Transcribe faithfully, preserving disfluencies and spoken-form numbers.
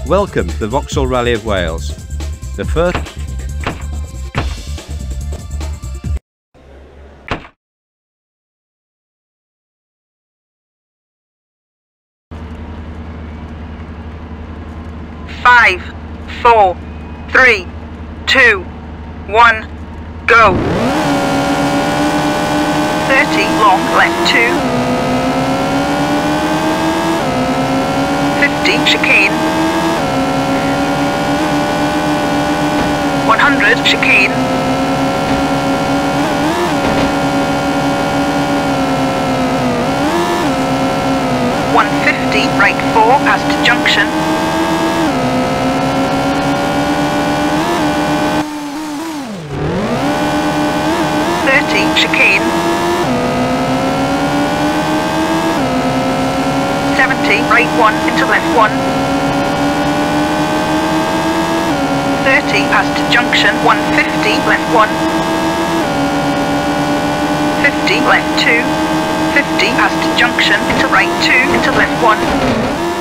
Welcome to the Vauxhall Rally of Wales. The first Five, four, three, two, one, go. Thirty long left two. Fifty chicane. One hundred chicane. One fifty right four past junction. Thirty chicane. Seventy right one into left one. Thirty past junction. One fifty left one. Fifty left two. Fifty past junction into right two into left one.